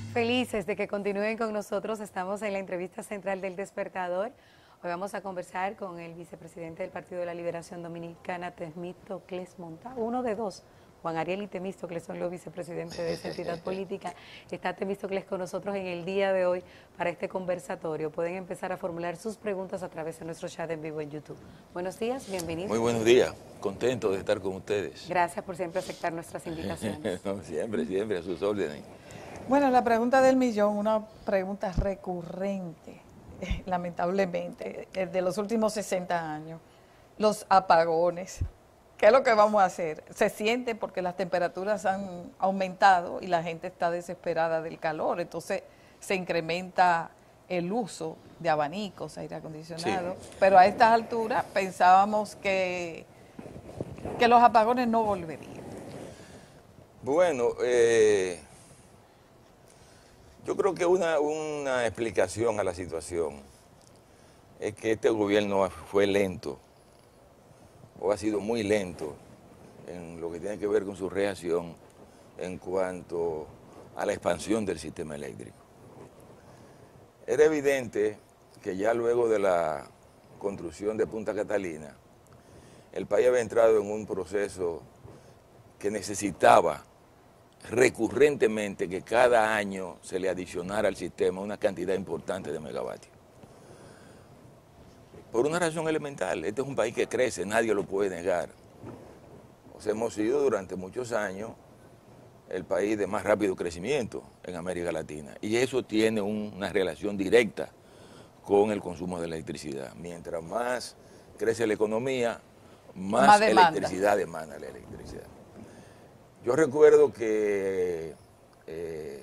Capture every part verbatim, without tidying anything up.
Felices de que continúen con nosotros. Estamos en la entrevista central del Despertador. Hoy vamos a conversar con el vicepresidente del Partido de la Liberación Dominicana, Temístocles Montalvo, uno de dos. Juan Ariel y Temístocles son los vicepresidentes de esa entidad política. Está Temístocles con nosotros en el día de hoy para este conversatorio. Pueden empezar a formular sus preguntas a través de nuestro chat en vivo en YouTube. Buenos días, bienvenidos. Muy buenos días, contento de estar con ustedes. Gracias por siempre aceptar nuestras invitaciones. No, siempre, siempre, a sus órdenes. Bueno, la pregunta del millón, una pregunta recurrente, lamentablemente, de los últimos sesenta años, los apagones. ¿Qué es lo que vamos a hacer? Se siente porque las temperaturas han aumentado y la gente está desesperada del calor, entonces se incrementa el uso de abanicos, aire acondicionado, sí. Pero a estas alturas pensábamos que, que los apagones no volverían. Bueno, eh, yo creo que una, una explicación a la situación es que este gobierno fue lento, o ha sido muy lento en lo que tiene que ver con su reacción en cuanto a la expansión del sistema eléctrico. Era evidente que ya luego de la construcción de Punta Catalina, el país había entrado en un proceso que necesitaba recurrentemente que cada año se le adicionara al sistema una cantidad importante de megavatios. Por una razón elemental, este es un país que crece, nadie lo puede negar. O sea, hemos sido durante muchos años el país de más rápido crecimiento en América Latina. Y eso tiene un, una relación directa con el consumo de electricidad. Mientras más crece la economía, más, más electricidad demanda la electricidad. Yo recuerdo que eh,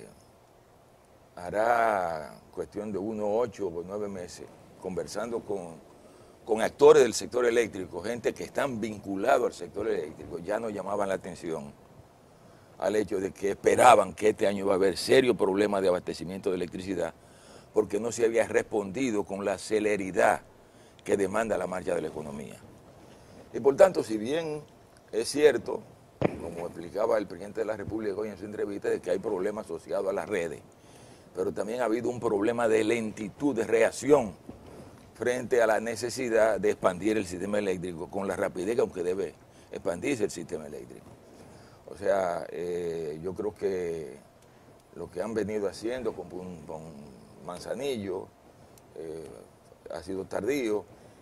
hará cuestión de uno, ocho o nueve meses, conversando con con actores del sector eléctrico, gente que están vinculados al sector eléctrico, ya nos llamaban la atención al hecho de que esperaban que este año iba a haber serios problemas de abastecimiento de electricidad, porque no se había respondido con la celeridad que demanda la marcha de la economía. Y por tanto, si bien es cierto, como explicaba el presidente de la República hoy en su entrevista, de que hay problemas asociados a las redes, pero también ha habido un problema de lentitud, de reacción, frente a la necesidad de expandir el sistema eléctrico con la rapidez con que debe expandirse el sistema eléctrico. O sea, eh, yo creo que lo que han venido haciendo con, con Manzanillo eh, ha sido tardío,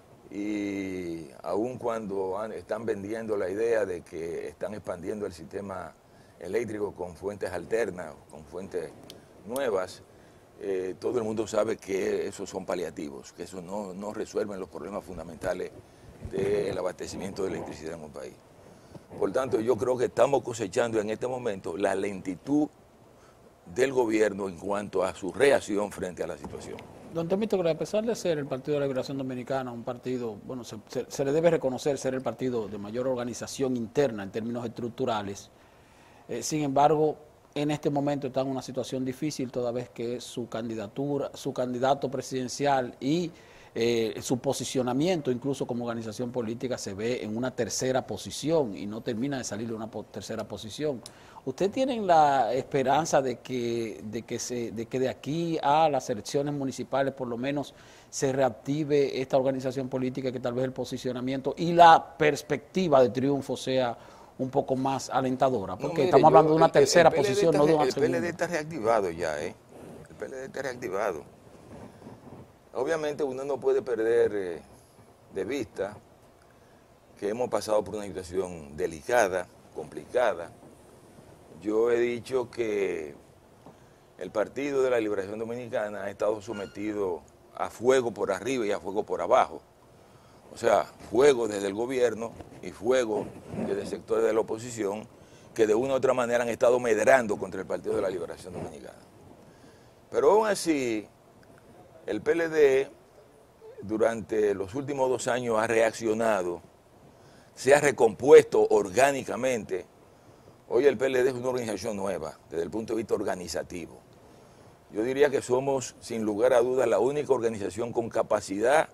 y aun cuando han, están vendiendo la idea de que están expandiendo el sistema eléctrico con fuentes alternas, con fuentes nuevas, Eh, todo el mundo sabe que esos son paliativos, que eso no, no resuelven los problemas fundamentales del abastecimiento de electricidad en un país. Por tanto, yo creo que estamos cosechando en este momento la lentitud del gobierno en cuanto a su reacción frente a la situación. Don Temístocles, a pesar de ser el Partido de la Liberación Dominicana un partido, bueno, se, se, se le debe reconocer ser el partido de mayor organización interna en términos estructurales, eh, sin embargo, en este momento está en una situación difícil toda vez que su candidatura, su candidato presidencial y eh, su posicionamiento incluso como organización política se ve en una tercera posición y no termina de salir de una po tercera posición. ¿Usted tiene la esperanza de que, de, que se, de que de aquí a las elecciones municipales por lo menos se reactive esta organización política, que tal vez el posicionamiento y la perspectiva de triunfo sea un poco más alentadora? Porque no, mire, estamos hablando yo, de una tercera el, el posición, está, no de una el segunda. El P L D está reactivado ya, ¿eh? El P L D está reactivado. Obviamente uno no puede perder eh, de vista que hemos pasado por una situación delicada, complicada. Yo he dicho que el Partido de la Liberación Dominicana ha estado sometido a fuego por arriba y a fuego por abajo. O sea, fuego desde el gobierno y fuego desde sectores de la oposición que de una u otra manera han estado medrando contra el Partido de la Liberación Dominicana. Pero aún así, el P L D durante los últimos dos años ha reaccionado, se ha recompuesto orgánicamente. Hoy el P L D es una organización nueva desde el punto de vista organizativo. Yo diría que somos, sin lugar a dudas, la única organización con capacidad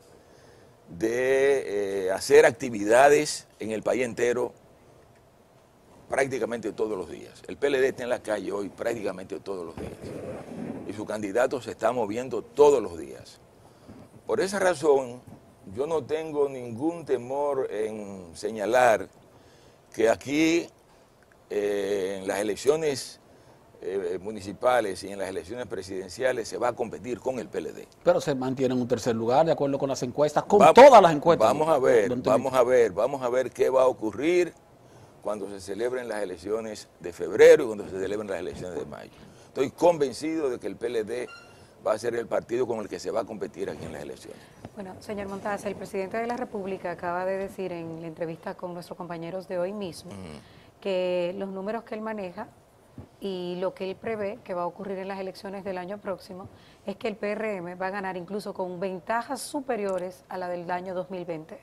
de eh, hacer actividades en el país entero prácticamente todos los días. El P L D está en la calle hoy prácticamente todos los días. y su candidato se está moviendo todos los días. Por esa razón, yo no tengo ningún temor en señalar que aquí, eh, en las elecciones eh, municipales y en las elecciones presidenciales, se va a competir con el P L D. Pero se mantiene en un tercer lugar, de acuerdo con las encuestas, con Va, todas las encuestas. Vamos a ver, don vamos a ver, vamos a ver qué va a ocurrir cuando se celebren las elecciones de febrero y cuando se celebren las elecciones de mayo. Estoy convencido de que el P L D va a ser el partido con el que se va a competir aquí en las elecciones. Bueno, señor Montaz, el presidente de la República acaba de decir en la entrevista con nuestros compañeros de hoy mismo uh-huh. que los números que él maneja y lo que él prevé que va a ocurrir en las elecciones del año próximo es que el P R M va a ganar incluso con ventajas superiores a la del año dos mil veinte.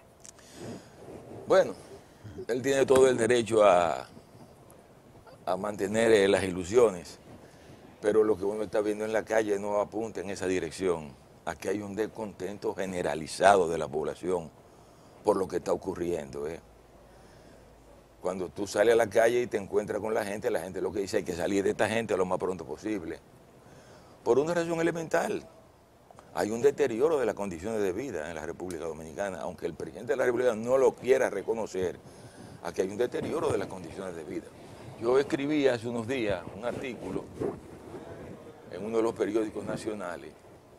Bueno, él tiene todo el derecho a, a mantener eh, las ilusiones, pero lo que uno está viendo en la calle no apunta en esa dirección. Aquí hay un descontento generalizado de la población por lo que está ocurriendo. ¿eh? Cuando tú sales a la calle y te encuentras con la gente, la gente lo que dice hay que salir de esta gente lo más pronto posible. Por una razón elemental. Hay un deterioro de las condiciones de vida en la República Dominicana, aunque el presidente de la República no lo quiera reconocer, aquí hay un deterioro de las condiciones de vida. Yo escribí hace unos días un artículo en uno de los periódicos nacionales,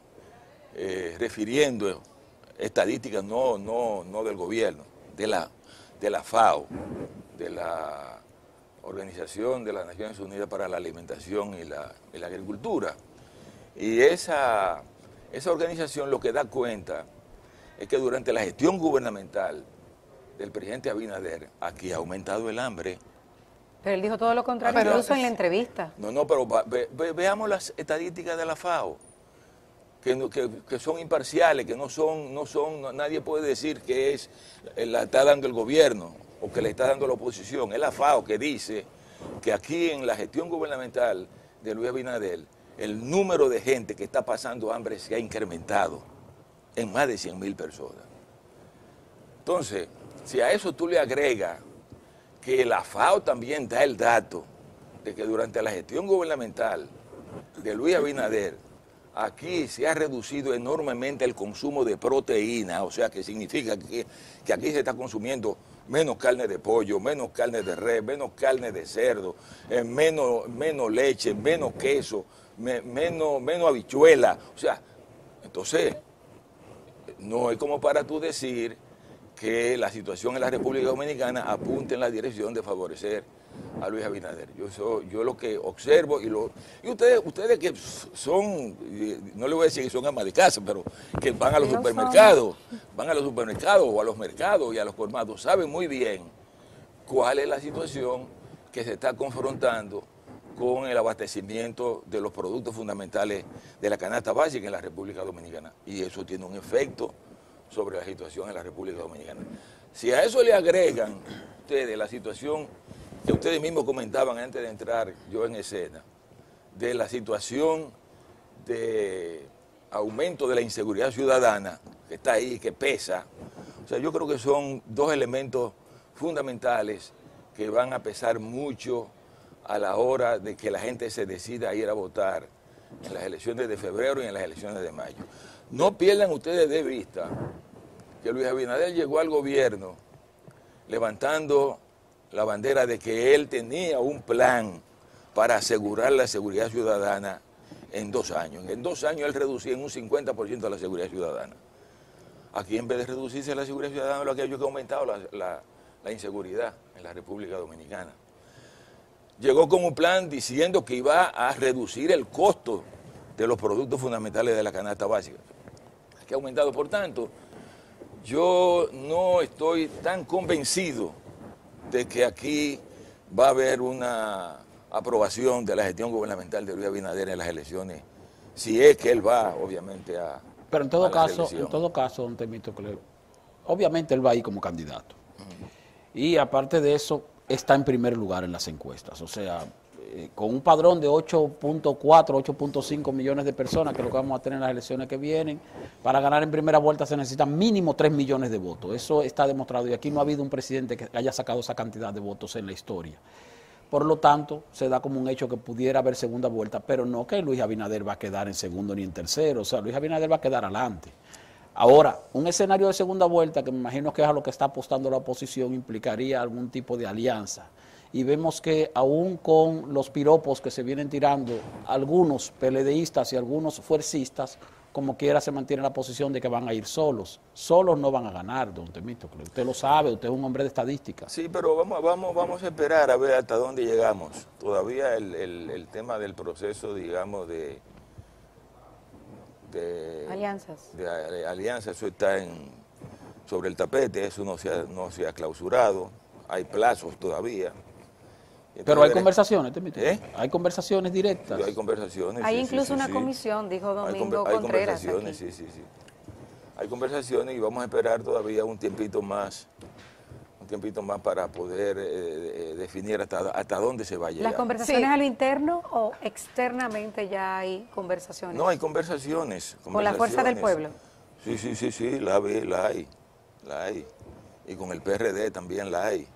eh, refiriendo estadísticas no, no, no del gobierno, de la, de la FAO, de la Organización de las Naciones Unidas para la Alimentación y la, y la Agricultura. Y esa, esa organización lo que da cuenta es que durante la gestión gubernamental del presidente Abinader, aquí ha aumentado el hambre. Pero él dijo todo lo contrario, pero, incluso en la entrevista. No, no, pero ve, ve, veamos las estadísticas de la FAO, que, que, que son imparciales, que no son, no son, no, nadie puede decir que es, la está dando el gobierno o que le está dando la oposición. Es la FAO que dice que aquí en la gestión gubernamental de Luis Abinader, el número de gente que está pasando hambre se ha incrementado en más de cien mil personas. Entonces, si a eso tú le agregas que la FAO también da el dato de que durante la gestión gubernamental de Luis Abinader, aquí se ha reducido enormemente el consumo de proteína, o sea que significa que, que aquí se está consumiendo menos carne de pollo, menos carne de res, menos carne de cerdo, eh, menos, menos leche, menos queso, me, menos, menos habichuela. O sea, entonces, no es como para tú decir que la situación en la República Dominicana apunte en la dirección de favorecer a Luis Abinader. Yo, soy, yo lo que observo y lo y ustedes ustedes que son, no le voy a decir que son amas de casa, pero que van a los supermercados, van a los supermercados o a los mercados y a los colmados, saben muy bien cuál es la situación que se está confrontando con el abastecimiento de los productos fundamentales de la canasta básica en la República Dominicana. Y eso tiene un efecto sobre la situación en la República Dominicana. Si a eso le agregan ustedes la situación que ustedes mismos comentaban antes de entrar yo en escena, de la situación de aumento de la inseguridad ciudadana, que está ahí, que pesa, o sea, yo creo que son dos elementos fundamentales que van a pesar mucho a la hora de que la gente se decida a ir a votar en las elecciones de febrero y en las elecciones de mayo. No pierdan ustedes de vista que Luis Abinader llegó al gobierno levantando la bandera de que él tenía un plan para asegurar la seguridad ciudadana en dos años. En dos años él reducía en un cincuenta por ciento la seguridad ciudadana. Aquí en vez de reducirse la seguridad ciudadana, lo que ha hecho es que ha aumentado la, la, la inseguridad en la República Dominicana. Llegó con un plan diciendo que iba a reducir el costo de los productos fundamentales de la canasta básica, que ha aumentado. Por tanto, yo no estoy tan convencido de que aquí va a haber una aprobación de la gestión gubernamental de Luis Abinader en las elecciones, si es que él va, obviamente, a Pero en todo a caso, en todo caso, don Temístocles, obviamente él va ahí como candidato. Uh-huh. Y aparte de eso, está en primer lugar en las encuestas. O sea, eh, con un padrón de ocho punto cuatro, ocho punto cinco millones de personas, que es lo que vamos a tener en las elecciones que vienen, para ganar en primera vuelta se necesitan mínimo tres millones de votos. Eso está demostrado y aquí no ha habido un presidente que haya sacado esa cantidad de votos en la historia. Por lo tanto, se da como un hecho que pudiera haber segunda vuelta, pero no que Luis Abinader va a quedar en segundo ni en tercero. O sea, Luis Abinader va a quedar adelante. Ahora, un escenario de segunda vuelta, que me imagino que es a lo que está apostando la oposición, implicaría algún tipo de alianza. Y vemos que aún con los piropos que se vienen tirando algunos peledeístas y algunos fuercistas, como quiera se mantiene la posición de que van a ir solos. Solos no van a ganar, don Temístocle. Usted lo sabe, usted es un hombre de estadística. Sí, pero vamos, vamos, vamos a esperar a ver hasta dónde llegamos. Todavía el, el, el tema del proceso, digamos, de, de alianzas. De, de alianza, eso está en, sobre el tapete, eso no se ha, no se ha clausurado, hay plazos todavía. Entonces, pero hay conversaciones, Temístocle. ¿Eh? Hay conversaciones directas. Sí, hay conversaciones. Hay sí, incluso sí, una sí, comisión, dijo Domingo hay, hay Contreras. conversaciones, Aquí. sí, sí, sí. Hay conversaciones y vamos a esperar todavía un tiempito más, un tiempito más para poder eh, definir hasta, hasta dónde se va a llegar. ¿Las conversaciones Sí. a lo interno o externamente ya hay conversaciones? No, hay conversaciones, conversaciones. ¿Con la fuerza del pueblo? Sí, sí, sí, sí, la, ve, la hay, la hay. Y con el P R D también la hay.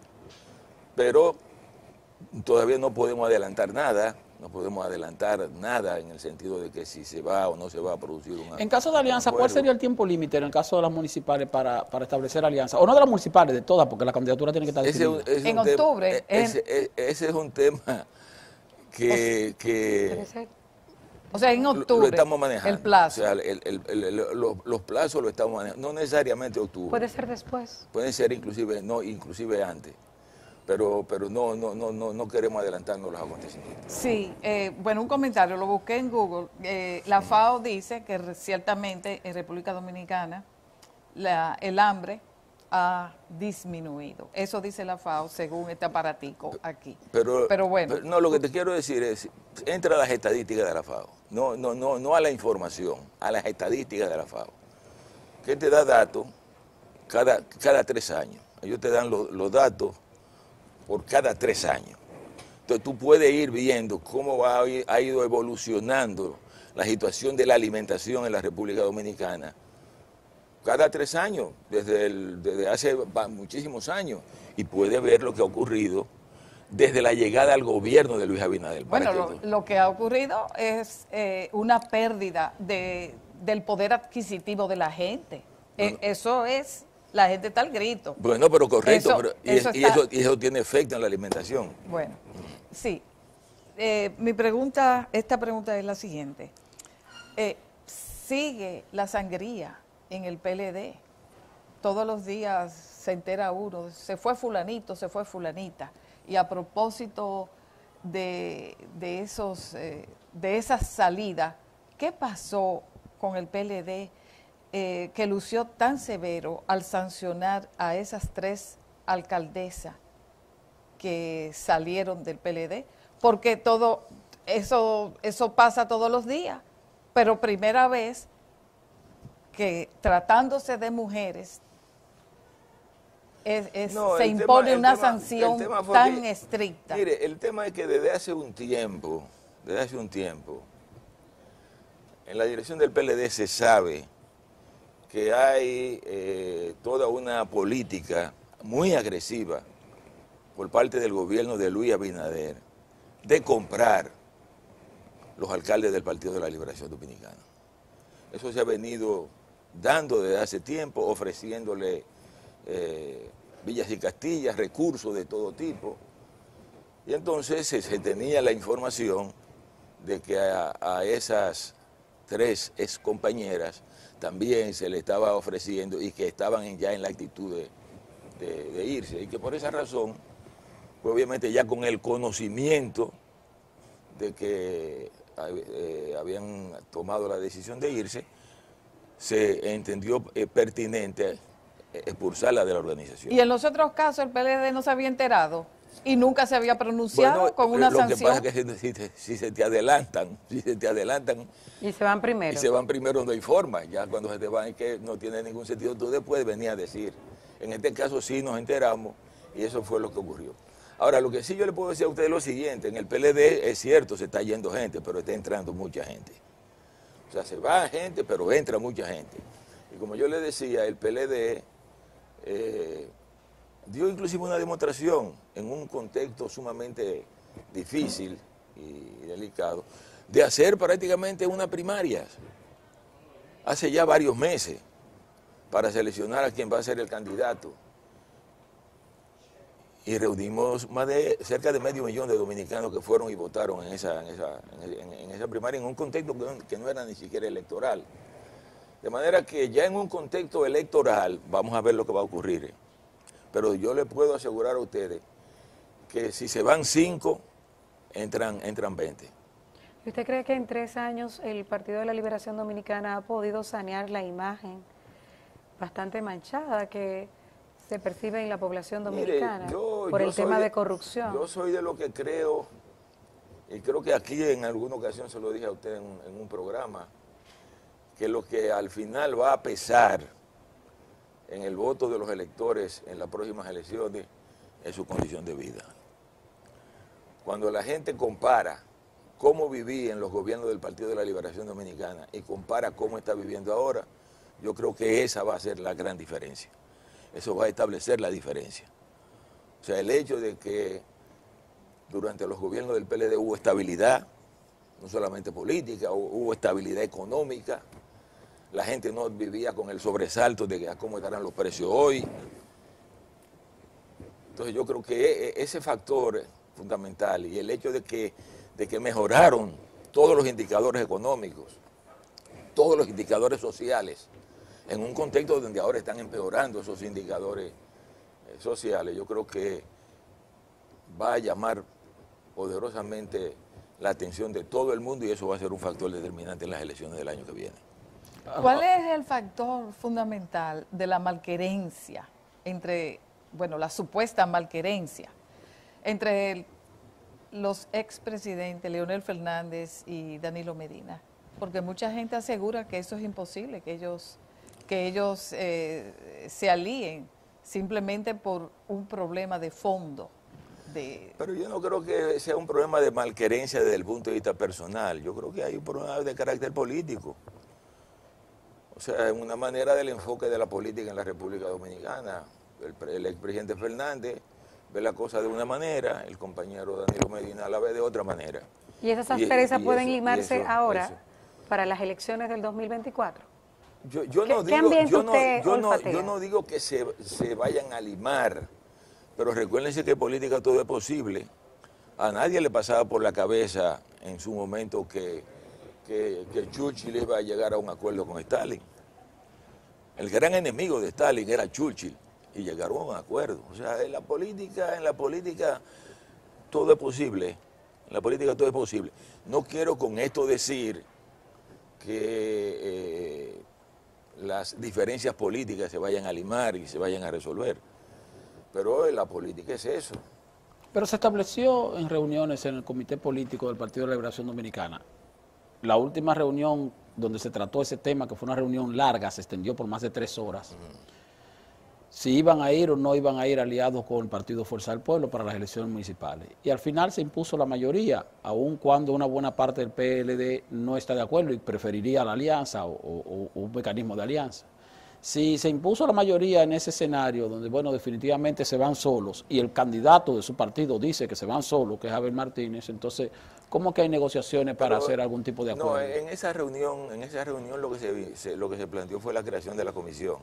Pero todavía no podemos adelantar nada, no podemos adelantar nada en el sentido de que si se va o no se va a producir una... En caso de alianza, un ¿cuál acuerdo. sería el tiempo límite en el caso de las municipales para, para establecer alianza? O no de las municipales, de todas, porque la candidatura tiene que estar Ese, definida. ese es En un tema- octubre, e- en- ese, e- ese es un tema que, que ¿Puede ser? O sea, en lo- octubre. lo estamos manejando. El plazo. O sea, el- el- el- el- los, los plazos lo estamos manejando, no necesariamente octubre. ¿Puede ser después? Pueden ser inclusive, no, inclusive antes. Pero, pero no, no, no, no, no queremos adelantarnos los acontecimientos. Sí, eh, bueno, un comentario, lo busqué en Google. Eh, la FAO dice que re- ciertamente en República Dominicana la, el hambre ha disminuido. Eso dice la FAO según este aparatico aquí. Pero, Pero bueno. pero no, lo que te quiero decir es, entra a las estadísticas de la FAO, no, no, no, no a la información, a las estadísticas de la FAO, que te da datos cada, cada tres años. Ellos te dan los, los datos por cada tres años. Entonces tú puedes ir viendo cómo va, ha ido evolucionando la situación de la alimentación en la República Dominicana cada tres años, desde, el, desde hace muchísimos años, y puede ver lo que ha ocurrido desde la llegada al gobierno de Luis Abinader. Bueno, para lo, que tú- lo que ha ocurrido es eh, una pérdida de, del poder adquisitivo de la gente. Eh, eso es, la gente está al grito. Bueno, pero correcto, Eso- pero- y, eso es- y está- eso, y eso tiene efecto en la alimentación. Bueno, sí. Eh, mi pregunta, esta pregunta es la siguiente. Eh, ¿Sigue la sangría en el P L D? Todos los días se entera uno, se fue fulanito, se fue fulanita. Y a propósito de, de, esos, eh, de esas salidas, ¿qué pasó con el P L D eh, que lució tan severo al sancionar a esas tres alcaldesas que salieron del P L D? Porque todo eso, eso pasa todos los días, pero primera vez que tratándose de mujeres es- es- No, se el impone tema- el una tema- sanción el tema fue tan que- estricta. Mire, el tema es que desde hace un tiempo, desde hace un tiempo, en la dirección del P L D se sabe que hay eh, toda una política muy agresiva por parte del gobierno de Luis Abinader de comprar los alcaldes del Partido de la Liberación Dominicana. Eso se ha venido dando desde hace tiempo, ofreciéndole eh, villas y castillas, recursos de todo tipo. Y entonces se, se tenía la información de que a, a esas tres ex compañeras también se le estaba ofreciendo y que estaban en- ya en la actitud de, de- de irse. Y que por esa razón, pues obviamente ya con el conocimiento de que eh, habían tomado la decisión de irse, se entendió eh, pertinente expulsarla de la organización. Y en los otros casos el P L D no se había enterado y nunca se había pronunciado Bueno, con una lo sanción. que pasa es que si, si te- si se te adelantan, si se te adelantan Y se van primero. y se van primero no hay forma, ya cuando se te van es que no tiene ningún sentido, tú después venías a decir. En este caso sí nos enteramos y eso fue lo que ocurrió. Ahora, lo que sí yo le puedo decir a ustedes es lo siguiente, en el P L D es cierto, se está yendo gente, pero está entrando mucha gente. O sea, se va gente, pero entra mucha gente. Y como yo le decía, el P L D eh, dio inclusive una demostración en un contexto sumamente difícil y delicado de hacer prácticamente una primaria hace ya varios meses para seleccionar a quien va a ser el candidato. Y reunimos más de cerca de medio millón de dominicanos que fueron y votaron en esa, en esa, en, en esa primaria en un contexto que, que no era ni siquiera electoral. De manera que ya en un contexto electoral vamos a ver lo que va a ocurrir. Pero yo le puedo asegurar a ustedes que si se van cinco, entran, entran veinte. ¿Y usted cree que en tres años el Partido de la Liberación Dominicana ha podido sanear la imagen bastante manchada que se percibe en la población dominicana? Mire, yo, por yo el tema de, de corrupción? Yo soy de lo que creo, y creo que aquí en alguna ocasión se lo dije a usted en, en un programa, que lo que al final va a pesar en el voto de los electores en las próximas elecciones es su condición de vida. Cuando la gente compara cómo vivía en los gobiernos del Partido de la Liberación Dominicana y compara cómo está viviendo ahora, yo creo que esa va a ser la gran diferencia. Eso va a establecer la diferencia. O sea, el hecho de que durante los gobiernos del P L D hubo estabilidad, no solamente política, hubo estabilidad económica, la gente no vivía con el sobresalto de a cómo estarán los precios hoy. Entonces yo creo que ese factor fundamental y el hecho de que, de que mejoraron todos los indicadores económicos, todos los indicadores sociales, en un contexto donde ahora están empeorando esos indicadores eh, sociales, yo creo que va a llamar poderosamente la atención de todo el mundo y eso va a ser un factor determinante en las elecciones del año que viene. ¿Cuál es el factor fundamental de la malquerencia entre, bueno, la supuesta malquerencia entre el, los expresidentes Leonel Fernández y Danilo Medina? Porque mucha gente asegura que eso es imposible, que ellos, que ellos eh, se alíen simplemente por un problema de fondo. De... Pero yo no creo que sea un problema de malquerencia desde el punto de vista personal, yo creo que hay un problema de carácter político. O sea, es una manera del enfoque de la política en la República Dominicana. El, el expresidente Fernández ve la cosa de una manera, el compañero Danilo Medina la ve de otra manera. ¿Y esas asperezas pueden eso, limarse eso, ahora eso. para las elecciones del dos mil veinticuatro? Yo, yo, ¿Qué, no, ¿qué digo, ambiente yo, no, usted yo, no, olfatea? yo no digo que se, se vayan a limar, pero recuérdense que en política todo es posible. A nadie le pasaba por la cabeza en su momento que, que, que Churchill iba a llegar a un acuerdo con Stalin. El gran enemigo de Stalin era Churchill y llegaron a un acuerdo. O sea, en la política, en la política todo es posible. En la política todo es posible. No quiero con esto decir que eh, las diferencias políticas se vayan a limar y se vayan a resolver. Pero la política es eso. Pero se estableció en reuniones en el Comité Político del Partido de la Liberación Dominicana. La última reunión donde se trató ese tema, que fue una reunión larga, se extendió por más de tres horas, uh-huh. si iban a ir o no iban a ir aliados con el Partido Fuerza del Pueblo para las elecciones municipales. Y al final se impuso la mayoría, aun cuando una buena parte del P L D no está de acuerdo y preferiría la alianza o, o, o un mecanismo de alianza. Si se impuso la mayoría en ese escenario, donde, bueno, definitivamente se van solos, y el candidato de su partido dice que se van solos, que es Abel Martínez, entonces, ¿cómo que hay negociaciones para Pero, hacer algún tipo de acuerdo? No, en esa reunión, en esa reunión lo que se, se, lo que se planteó fue la creación de la comisión.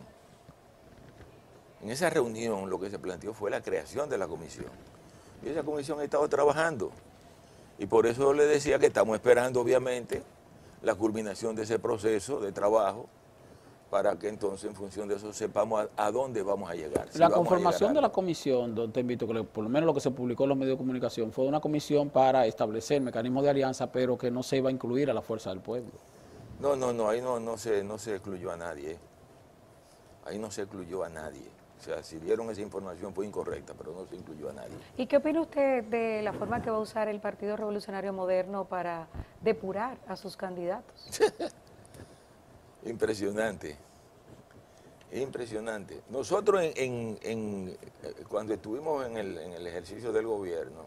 En esa reunión lo que se planteó fue la creación de la comisión. Y esa comisión ha estado trabajando. Y por eso le decía que estamos esperando, obviamente, la culminación de ese proceso de trabajo, para que entonces en función de eso sepamos a, a dónde vamos a llegar. Si la vamos conformación a de la comisión, don Temito, que por lo menos lo que se publicó en los medios de comunicación, fue una comisión para establecer mecanismos de alianza, pero que no se iba a incluir a la Fuerza del Pueblo. No, no, no, ahí no, no, se, no se excluyó a nadie. Ahí no se excluyó a nadie. O sea, si dieron esa información fue incorrecta, pero no se incluyó a nadie. ¿Y qué opina usted de la forma que va a usar el Partido Revolucionario Moderno para depurar a sus candidatos? Impresionante, impresionante. Nosotros en, en, en, cuando estuvimos en el, en el ejercicio del gobierno,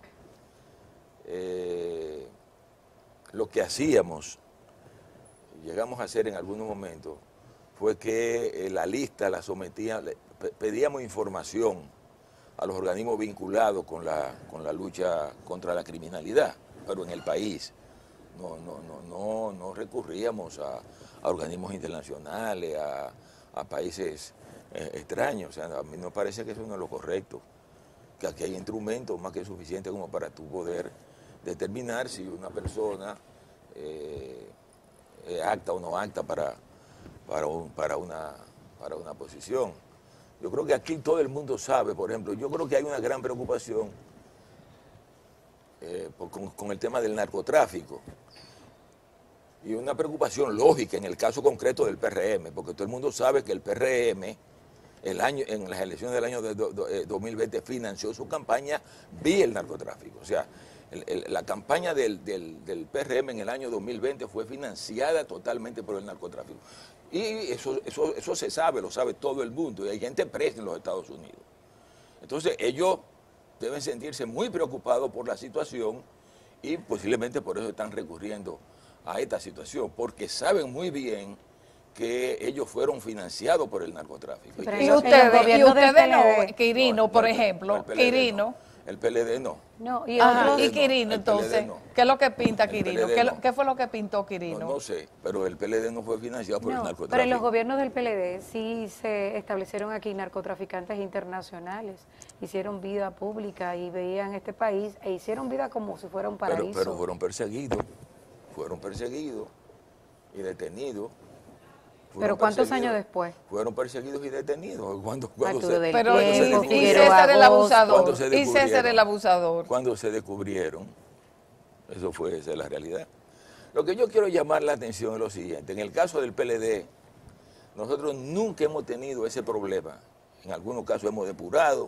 eh, lo que hacíamos, llegamos a hacer en algunos momentos, fue que eh, la lista la sometía, pedíamos información a los organismos vinculados con la, con la lucha contra la criminalidad, pero en el país no, no, no, no, no recurríamos a, a organismos internacionales, a, a países eh, extraños. O sea, a mí me parece que eso no es lo correcto, que aquí hay instrumentos más que suficientes como para tú poder determinar si una persona eh, es apta o no apta para, para, un, para, una, para una posición. Yo creo que aquí todo el mundo sabe, por ejemplo, yo creo que hay una gran preocupación eh, por, con, con el tema del narcotráfico y una preocupación lógica en el caso concreto del P R M, porque todo el mundo sabe que el P R M el año, en las elecciones del año de do, do, eh, dos mil veinte financió su campaña vía el narcotráfico. O sea, el, el, la campaña del, del, del P R M en el año dos mil veinte fue financiada totalmente por el narcotráfico. Y eso, eso, eso se sabe, lo sabe todo el mundo, y hay gente presa en los Estados Unidos. Entonces ellos deben sentirse muy preocupados por la situación y posiblemente por eso están recurriendo a esta situación, porque saben muy bien que ellos fueron financiados por el narcotráfico. Pero Y el- ustedes, el gobierno y ustedes del no, P L D. Quirino, No, por no, ejemplo, el P L D Quirino. no. El P L D no. No, y Ajá, otros... y no, Quirino, el P L D entonces, no. ¿qué es lo que pinta El Quirino? P L D ¿Qué, no. ¿Qué fue lo que pintó Quirino? No, no sé, pero el P L D no fue financiado por el No, narcotráfico. pero en los gobiernos del P L D sí se establecieron aquí narcotraficantes internacionales, hicieron vida pública y veían este país e hicieron vida como si fuera un pero, paraíso. pero fueron perseguidos, fueron perseguidos y detenidos. Pero Fueron ¿cuántos perseguidos, años después? Fueron perseguidos y detenidos. Cuando, cuando Arturo se, del Pero cuando y, se Tiempo, y descubrieron, César el Agosto. abusador. Cuando se Y César el descubrieron. abusador. Cuando se descubrieron, eso fue, esa es la realidad. Lo que yo quiero llamar la atención es lo siguiente. En el caso del P L D, nosotros nunca hemos tenido ese problema. En algunos casos hemos depurado,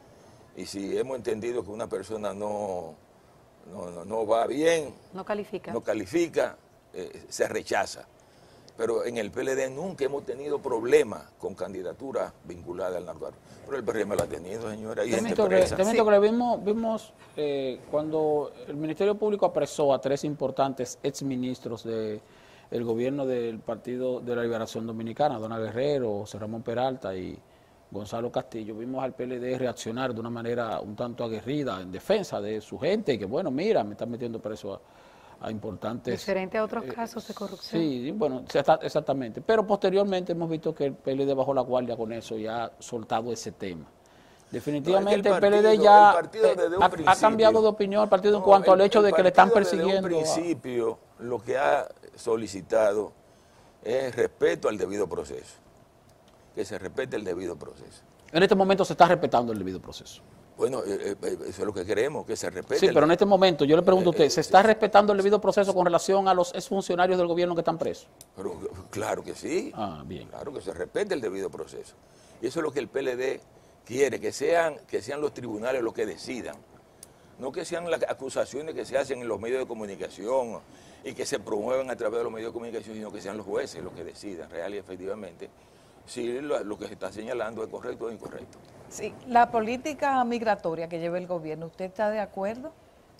y si hemos entendido que una persona no, no, no, no va bien, No califica. no califica, eh, se rechaza. Pero en el P L D nunca hemos tenido problemas con candidaturas vinculadas al narcotráfico. Pero el P R M lo ha tenido, señora, y Te gente miento que, presa. te miento que vimos, vimos eh, cuando el Ministerio Público apresó a tres importantes exministros del gobierno del Partido de la Liberación Dominicana, Dona Guerrero, José Ramón Peralta y Gonzalo Castillo. Vimos al P L D reaccionar de una manera un tanto aguerrida en defensa de su gente, que bueno, mira, me están metiendo preso a, a importantes... Diferente a otros eh, casos de corrupción. Sí, bueno, sí, está- exactamente. Pero posteriormente hemos visto que el P L D bajó la guardia con eso y ha soltado ese tema. Definitivamente No, es que el el P L D partido- ya el partido eh, desde un ha, ha principio- cambiado de opinión el partido en No, cuanto el- al hecho el de que le están partido desde persiguiendo. un a- principio, lo que ha solicitado es respeto al debido proceso. Que se respete el debido proceso. En este momento se está respetando el debido proceso. Bueno, eh, eh, eso es lo que queremos, que se respete. Sí, el- pero en este momento yo le pregunto a Eh, usted, eh, ¿se sí, está sí. respetando el debido proceso con relación a los exfuncionarios del gobierno que están presos? Pero, claro que sí. Ah, bien. Claro que se respete el debido proceso. Y eso es lo que el P L D quiere, que sean, que sean los tribunales los que decidan. No que sean las acusaciones que se hacen en los medios de comunicación y que se promueven a través de los medios de comunicación, sino que sean los jueces los que decidan real y efectivamente si lo, lo que se está señalando es correcto o incorrecto. Sí, la política migratoria que lleva el gobierno, ¿usted está de acuerdo?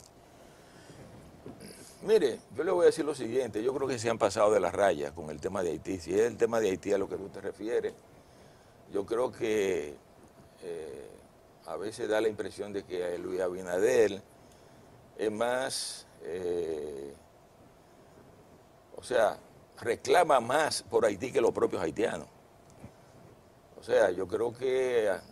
Mire, yo le voy a decir lo siguiente, yo creo que se han pasado de las rayas con el tema de Haití. Si es el tema de Haití a lo que tú te refieres, yo creo que eh, a veces da la impresión de que Luis Abinader es más, eh, o sea, reclama más por Haití que los propios haitianos. O sea, yo creo que eh,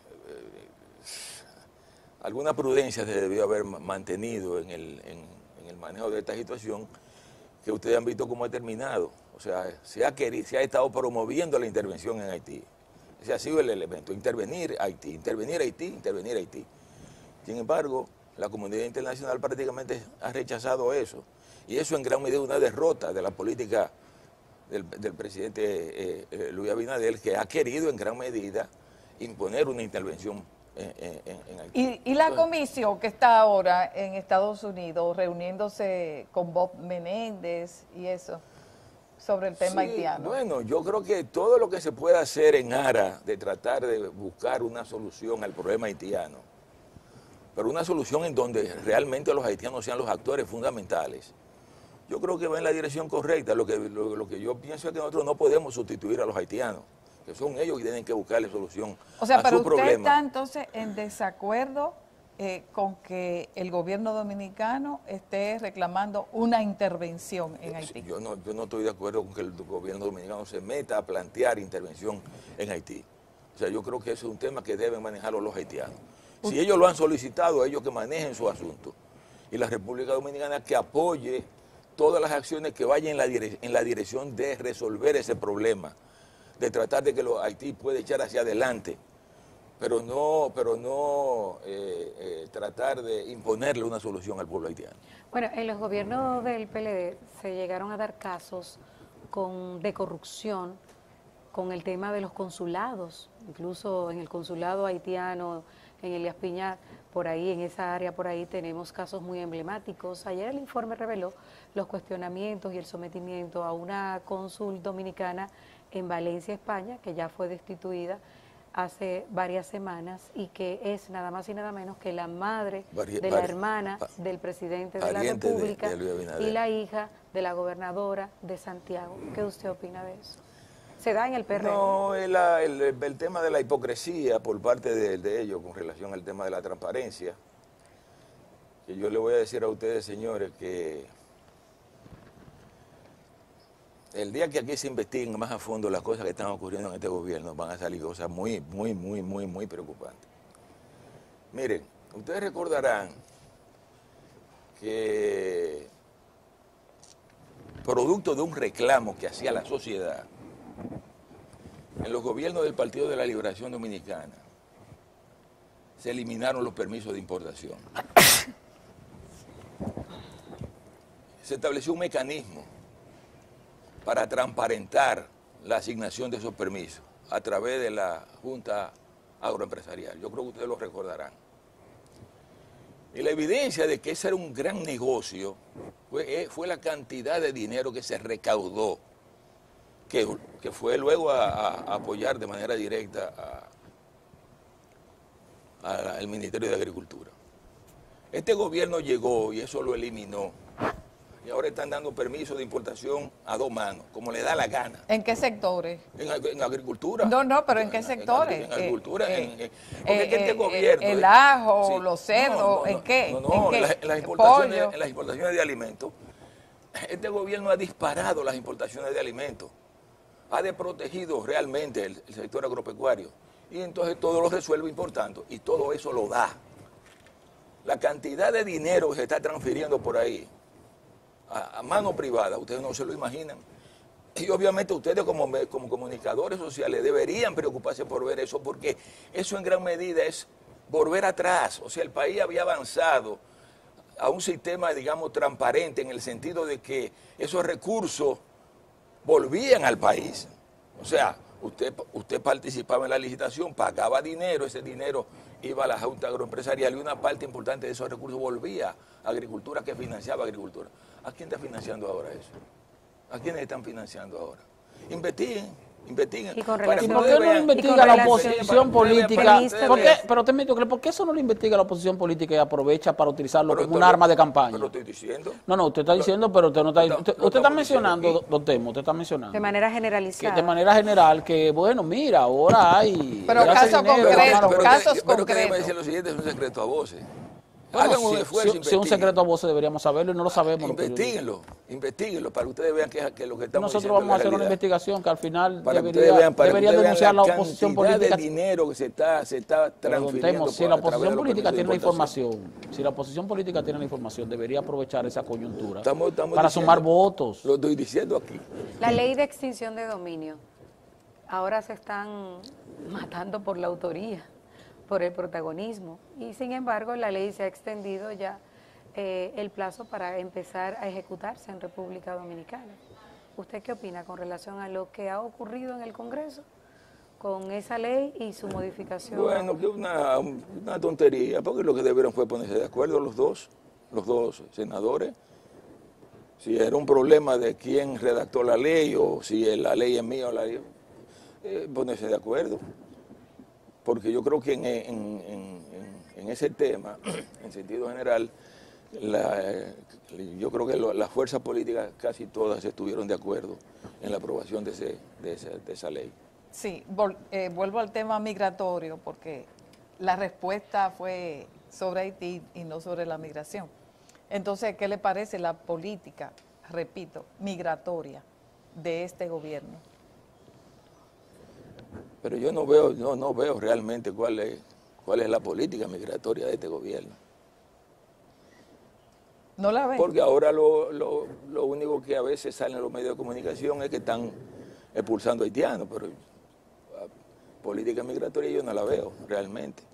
alguna prudencia se debió haber ma- mantenido en el, en, en el manejo de esta situación, que ustedes han visto cómo ha terminado. O sea, se ha, querido, se ha estado promoviendo la intervención en Haití. Ese ha sido el elemento, intervenir Haití, intervenir Haití, intervenir Haití. Sin embargo, la comunidad internacional prácticamente ha rechazado eso. Y eso en gran medida es una derrota de la política del, del presidente eh, eh, Luis Abinader, que ha querido en gran medida imponer una intervención en, en, en Haití. Y, y la Entonces, comisión que está ahora en Estados Unidos reuniéndose con Bob Menéndez y eso, sobre el tema sí, haitiano. Bueno, yo creo que todo lo que se pueda hacer en aras de tratar de buscar una solución al problema haitiano, pero una solución en donde realmente los haitianos sean los actores fundamentales, yo creo que va en la dirección correcta. Lo que, lo, lo que yo pienso es que nosotros no podemos sustituir a los haitianos. que son ellos que tienen que buscarle solución O sea, a pero su usted problema. está entonces en desacuerdo eh, con que el gobierno dominicano esté reclamando una intervención en Haití. Yo no, yo no estoy de acuerdo con que el gobierno dominicano se meta a plantear intervención en Haití. O sea, yo creo que eso es un tema que deben manejarlo los haitianos. Si ellos lo han solicitado, ellos que manejen su asunto. Y la República Dominicana que apoye todas las acciones que vayan en la, dire en la dirección de resolver ese problema, de tratar de que los Haití pueda echar hacia adelante, pero no, pero no eh, eh, tratar de imponerle una solución al pueblo haitiano. Bueno, en los gobiernos del P L D se llegaron a dar casos con, de corrupción con el tema de los consulados, incluso en el consulado haitiano, en Elías Piñar, por ahí, en esa área por ahí tenemos casos muy emblemáticos. Ayer el informe reveló los cuestionamientos y el sometimiento a una cónsul dominicana en Valencia, España, que ya fue destituida hace varias semanas y que es nada más y nada menos que la madre Vari, de la vari, hermana pa, del presidente de la República de, de y la hija de la gobernadora de Santiago. ¿Qué usted opina de eso? ¿Se da en el P R D? No, el, el, el tema de la hipocresía por parte de, de ellos con relación al tema de la transparencia, que yo le voy a decir a ustedes, señores, que el día que aquí se investiguen más a fondo las cosas que están ocurriendo en este gobierno, van a salir cosas muy, muy, muy, muy, muy preocupantes. Miren, ustedes recordarán que producto de un reclamo que hacía la sociedad, en los gobiernos del Partido de la Liberación Dominicana se eliminaron los permisos de importación. Se estableció un mecanismo para transparentar la asignación de esos permisos a través de la Junta Agroempresarial. Yo creo que ustedes lo recordarán. Y la evidencia de que ese era un gran negocio fue, fue la cantidad de dinero que se recaudó, que, que fue luego a, a apoyar de manera directa al Ministerio de Agricultura. Este gobierno llegó y eso lo eliminó. Y ahora están dando permisos de importación a dos manos, como le da la gana. ¿En qué sectores? En, en agricultura. No, no, pero ¿en qué sectores? En, en agricultura. Eh, en, en, eh, porque eh, es que este eh, gobierno... El ajo, sí, los cerdos, no, no, ¿en no, qué? No, no, ¿En, qué? en, la, en, las importaciones, Pollo. en las importaciones de alimentos, este gobierno ha disparado las importaciones de alimentos. Ha desprotegido realmente el, el sector agropecuario. Y entonces todo lo resuelve importando. Y todo eso lo da. La cantidad de dinero que se está transfiriendo por ahí, a, a mano privada, ustedes no se lo imaginan. Y obviamente ustedes como, como comunicadores sociales deberían preocuparse por ver eso, porque eso en gran medida es volver atrás. O sea, el país había avanzado a un sistema, digamos, transparente, en el sentido de que esos recursos volvían al país. O sea, usted, usted participaba en la licitación, pagaba dinero, ese dinero iba a la Junta Agroempresarial y una parte importante de esos recursos volvía a agricultura, que financiaba agricultura. ¿A quién está financiando ahora eso? ¿A quiénes están financiando ahora? Investiguen, investiguen. ¿Y con ¿Y relación, por qué no lo investiga la oposición política? ¿Por qué, pero te admito, ¿por qué eso no lo investiga la oposición política y aprovecha para utilizarlo Pero como un estoy- arma de campaña? Pero estoy diciendo. No, no, usted está diciendo, pero usted no está... Lo- Usted, lo usted está estamos diciendo mencionando, aquí. don Temo, usted está mencionando. de manera Que generalizada? de manera general, que bueno, mira, ahora hay... Pero gracias caso al dinero, concreto, vamos a pero, lograr- casos que, pero que déjeme concretos. decir lo siguiente, es un secreto a voces. Bueno, Hagan un si- esfuerzo, si, si es un investiguen. secreto a voces deberíamos saberlo y no lo sabemos. los periodistas. Investíguenlo, investíguenlo, para que ustedes vean que, que lo que estamos Nosotros diciendo vamos a es hacer la una realidad. investigación que al final Para que debería, ustedes vean, para que debería ustedes vean denunciar la, la oposición cantidad política. de dinero que se está, se está Pero, don transfiriendo Temo, si por- la a través de oposición los política permisos de tiene la importación. información, si la oposición política tiene la información, debería aprovechar esa coyuntura Estamos- estamos para diciendo- sumar votos. Lo estoy diciendo aquí. La ley de extinción de dominio. Ahora se están matando por la autoría, por el protagonismo. Y sin embargo, la ley se ha extendido ya eh, el plazo para empezar a ejecutarse en República Dominicana. ¿Usted qué opina con relación a lo que ha ocurrido en el Congreso con esa ley y su modificación? Bueno, que una, una tontería, porque lo que debieron fue ponerse de acuerdo los dos, los dos senadores. Si era un problema de quién redactó la ley o si la ley es mía o la ley, eh, ponerse de acuerdo. Porque yo creo que en, en, en, en, en ese tema, en sentido general, la, eh, yo creo que lo, las fuerzas políticas casi todas estuvieron de acuerdo en la aprobación de, ese, de, esa, de esa ley. Sí, vol- eh, vuelvo al tema migratorio porque la respuesta fue sobre Haití y no sobre la migración. Entonces, ¿qué le parece la política, repito, migratoria de este gobierno? Pero yo no veo, no, no veo realmente cuál es, cuál es la política migratoria de este gobierno. ¿No la ven? Porque ahora lo, lo, lo único que a veces sale en los medios de comunicación es que están expulsando haitianos, pero política migratoria yo no la veo realmente.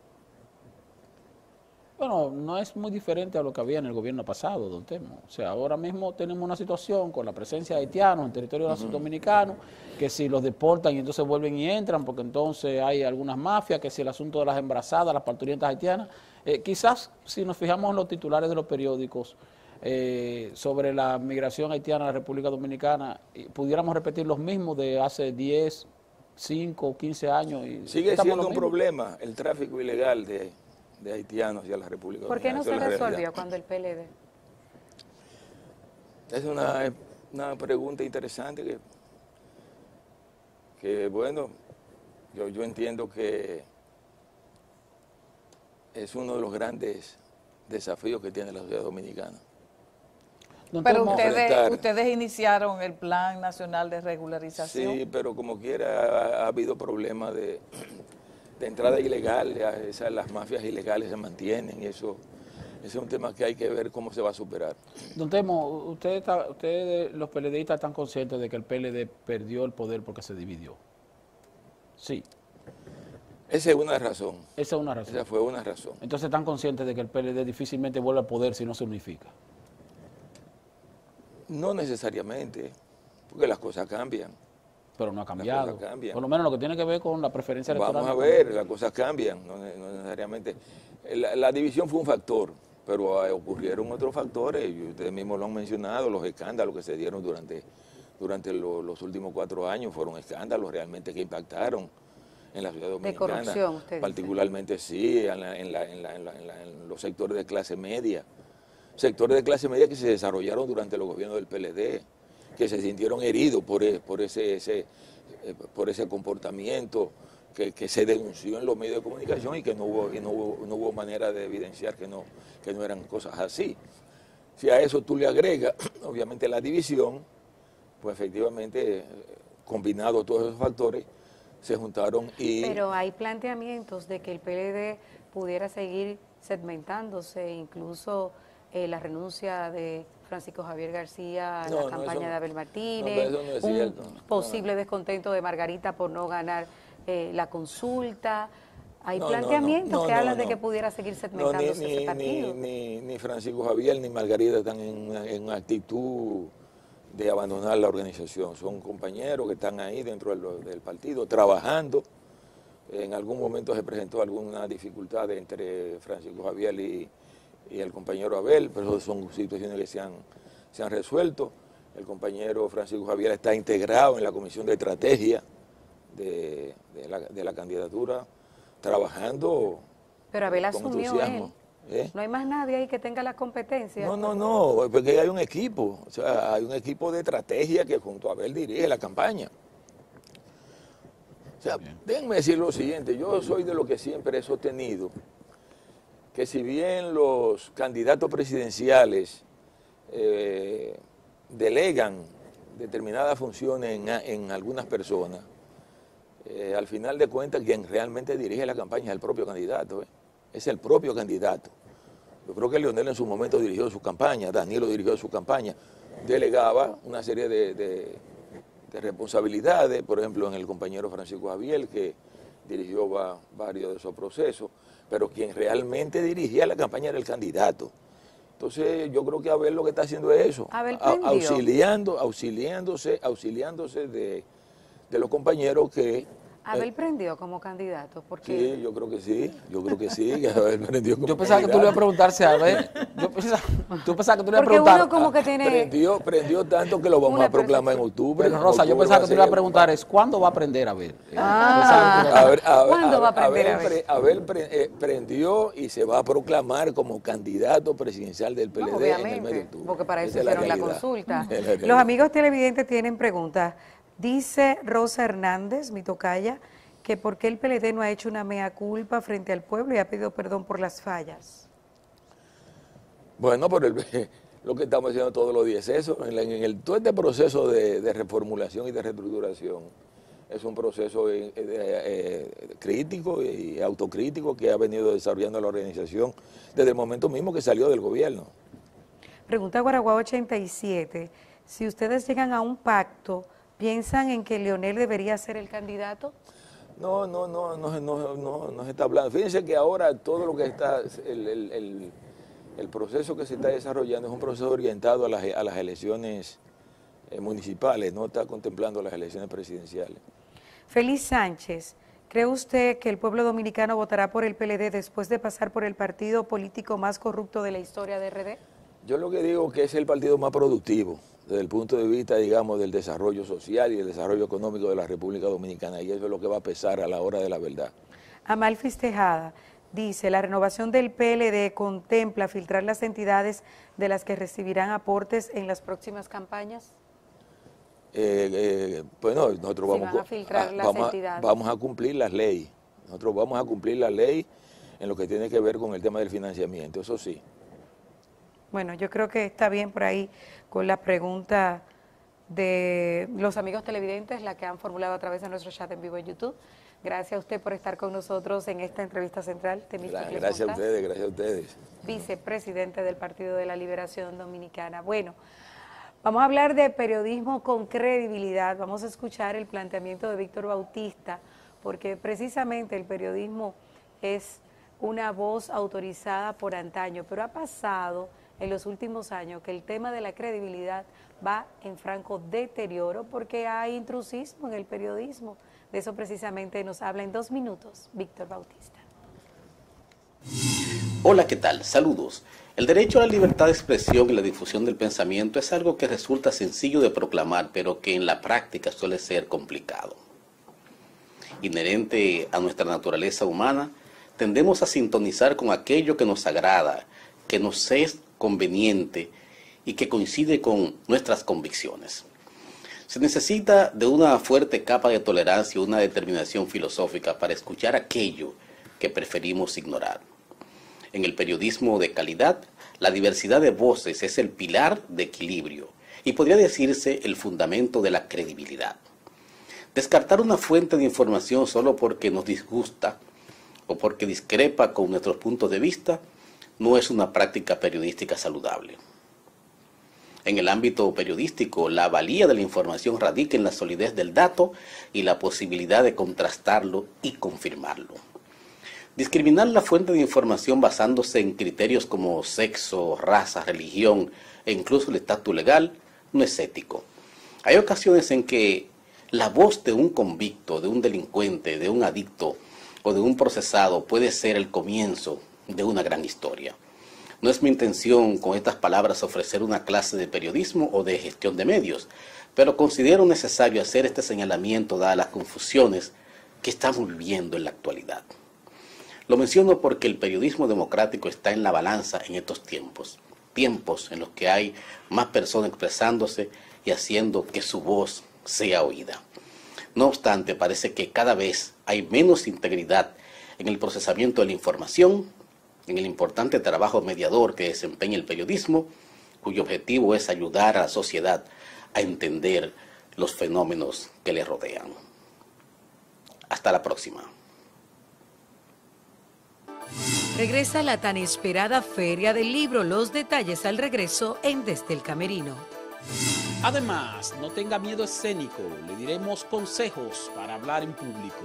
Bueno, no es muy diferente a lo que había en el gobierno pasado, don Temo. O sea, ahora mismo tenemos una situación con la presencia de haitianos en territorio uh-huh. dominicano, que si los deportan y entonces vuelven y entran, porque entonces hay algunas mafias, que si el asunto de las embarazadas, las parturientas haitianas, eh, quizás si nos fijamos en los titulares de los periódicos eh, sobre la migración haitiana a la República Dominicana, pudiéramos repetir los mismos de hace diez, cinco, quince años. Y sigue siendo un problema el tráfico ilegal de... de haitianos y a la República ¿Por qué no se Dominicana. resolvió cuando el P L D? Es una, una pregunta interesante que, que bueno, yo, yo entiendo que es uno de los grandes desafíos que tiene la sociedad dominicana. Pero ustedes, ustedes iniciaron el Plan Nacional de Regularización. Sí, pero como quiera ha, ha habido problemas de... de entrada ilegal, esas, las mafias ilegales se mantienen y eso, eso es un tema que hay que ver cómo se va a superar. Don Temo, ustedes usted, los PLDistas están conscientes de que el P L D perdió el poder porque se dividió. Sí. Esa es una razón. Esa es una razón. Esa fue una razón. Entonces están conscientes de que el P L D difícilmente vuelve al poder si no se unifica. No necesariamente, porque las cosas cambian. Pero no ha cambiado. Por lo menos lo que tiene que ver con la preferencia electoral. Vamos a ver, las cosas cambian, no, no necesariamente. La, la división fue un factor, pero ocurrieron otros factores, y ustedes mismos lo han mencionado, los escándalos que se dieron durante, durante lo, los últimos cuatro años fueron escándalos realmente que impactaron en la ciudad dominicana. De corrupción, usted particularmente dice. Sí, en, la, en, la, en, la, en, la, en, la, en los sectores de clase media. Sectores de clase media que se desarrollaron durante los gobiernos del P L D, que se sintieron heridos por, por, ese, ese, por ese comportamiento que, que se denunció en los medios de comunicación y que no hubo, y no hubo, no hubo manera de evidenciar que no, que no eran cosas así. Si a eso tú le agregas, obviamente, la división, pues efectivamente, combinado todos esos factores, se juntaron y... Pero hay planteamientos de que el P L D pudiera seguir segmentándose, incluso eh, la renuncia de Francisco Javier García a no, la no, campaña no, de Abel Martínez, no, no es un cierto. posible no. descontento de Margarita por no ganar eh, la consulta. Hay no, planteamientos no, no, que no, hablan no. de que pudiera seguir segmentándose no, ni, ese partido. Ni, ni, ni Francisco Javier ni Margarita están en, en una actitud de abandonar la organización. Son compañeros que están ahí dentro del, del partido, trabajando. En algún momento se presentó alguna dificultad entre Francisco Javier y, y el compañero Abel, pero son situaciones que se han, se han resuelto. El compañero Francisco Javier está integrado en la Comisión de Estrategia de, de, la, de la candidatura, trabajando. Pero Abel con asumió entusiasmo. él. ¿Eh? No hay más nadie ahí que tenga la competencia. No, no, no, porque hay un equipo, o sea, hay un equipo de estrategia que junto a Abel dirige la campaña. O sea, déjenme decir lo siguiente, yo soy de lo que siempre he sostenido, que si bien los candidatos presidenciales eh, delegan determinadas funciones en, en algunas personas, eh, al final de cuentas quien realmente dirige la campaña es el propio candidato, ¿eh? Es el propio candidato. Yo creo que Leonel en su momento dirigió su campaña, Danilo dirigió su campaña, delegaba una serie de, de, de responsabilidades, por ejemplo en el compañero Francisco Javier, que dirigió va, varios de esos procesos, pero quien realmente dirigía la campaña era el candidato. Entonces yo creo que Abel lo que está haciendo es eso, Abel a, prendió. auxiliando, auxiliándose, auxiliándose de, de los compañeros que... Abel prendió como candidato, porque... Sí, yo creo que sí, yo creo que sí, que Abel prendió como Yo pensaba candidato. que tú le ibas a preguntar si Abel, yo pensaba, tú pensabas que tú le ibas a Porque preguntar... uno como que tiene... Prendió, prendió tanto que lo vamos Una a proclamar en percepción. octubre. Pero Rosa, yo Octubre pensaba va que tú le ser ibas a el- preguntar es ¿cuándo va a aprender Abel? Eh, Ah. pensaba que tú le ibas a- A ver, a ver, ¿Cuándo a ver, va a aprender Abel, Abel? pre- Abel pre- eh, prendió y se va a proclamar como candidato presidencial del P L D No, en el mes de obviamente, octubre. porque para eso Esa es hicieron la, realidad. consulta. Esa es la Los realidad. amigos televidentes tienen preguntas. Dice Rosa Hernández, mi tocaya, que por qué el P L D no ha hecho una mea culpa frente al pueblo y ha pedido perdón por las fallas. Bueno, pero el, lo que estamos haciendo todos los días es eso, en, la, en el, todo este proceso de, de reformulación y de reestructuración es un proceso eh, eh, eh, crítico y autocrítico que ha venido desarrollando la organización desde el momento mismo que salió del gobierno. Pregunta Guaraguao ochenta y siete, si ustedes llegan a un pacto, ¿piensan en que Leonel debería ser el candidato? No, no, no, no, no, no, no se está hablando. Fíjense que ahora todo lo que está, el, el, el, el proceso que se está desarrollando es un proceso orientado a las, a las elecciones eh, municipales, no está contemplando las elecciones presidenciales. Félix Sánchez, ¿cree usted que el pueblo dominicano votará por el P L D después de pasar por el partido político más corrupto de la historia de R D? Yo lo que digo es que es el partido más productivo desde el punto de vista, digamos, del desarrollo social y el desarrollo económico de la República Dominicana, y eso es lo que va a pesar a la hora de la verdad. Amalfis Tejada dice, la renovación del P L D contempla filtrar las entidades de las que recibirán aportes en las próximas campañas. Eh, eh, bueno, nosotros Si vamos, van a filtrar a, las vamos, entidades. a, vamos a cumplir las leyes. Nosotros vamos a cumplir la ley en lo que tiene que ver con el tema del financiamiento, eso sí. Bueno, yo creo que está bien por ahí con la pregunta de los amigos televidentes, la que han formulado a través de nuestro chat en vivo en YouTube. Gracias a usted por estar con nosotros en esta entrevista central. Gracias, gracias a ustedes, gracias a ustedes. Vicepresidente del Partido de la Liberación Dominicana. Bueno, vamos a hablar de periodismo con credibilidad. Vamos a escuchar el planteamiento de Víctor Bautista, porque precisamente el periodismo es una voz autorizada por antaño, pero ha pasado en los últimos años que el tema de la credibilidad va en franco deterioro porque hay intrusismo en el periodismo. De eso precisamente nos habla en dos minutos Víctor Bautista. Hola, ¿qué tal? Saludos. El derecho a la libertad de expresión y la difusión del pensamiento es algo que resulta sencillo de proclamar, pero que en la práctica suele ser complicado. Inherente a nuestra naturaleza humana, tendemos a sintonizar con aquello que nos agrada, que nos es conveniente y que coincide con nuestras convicciones. Se necesita de una fuerte capa de tolerancia y una determinación filosófica para escuchar aquello que preferimos ignorar. En el periodismo de calidad, la diversidad de voces es el pilar de equilibrio y podría decirse el fundamento de la credibilidad. Descartar una fuente de información solo porque nos disgusta o porque discrepa con nuestros puntos de vista no es una práctica periodística saludable. En el ámbito periodístico, la valía de la información radica en la solidez del dato y la posibilidad de contrastarlo y confirmarlo. Discriminar la fuente de información basándose en criterios como sexo, raza, religión e incluso el estatus legal no es ético. Hay ocasiones en que la voz de un convicto, de un delincuente, de un adicto o de un procesado puede ser el comienzo de una gran historia. No es mi intención con estas palabras ofrecer una clase de periodismo o de gestión de medios, pero considero necesario hacer este señalamiento dadas las confusiones que estamos viviendo en la actualidad. Lo menciono porque el periodismo democrático está en la balanza en estos tiempos, tiempos en los que hay más personas expresándose y haciendo que su voz sea oída. No obstante, parece que cada vez hay menos integridad en el procesamiento de la información, en el importante trabajo mediador que desempeña el periodismo, cuyo objetivo es ayudar a la sociedad a entender los fenómenos que le rodean. Hasta la próxima. Regresa la tan esperada Feria del Libro. Los detalles al regreso en Desde el Camerino. Además, no tenga miedo escénico, le diremos consejos para hablar en público.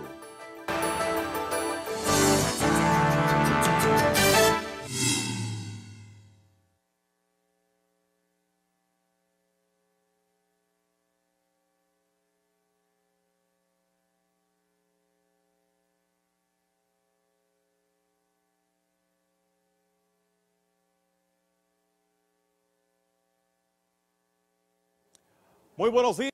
Muy buenos días.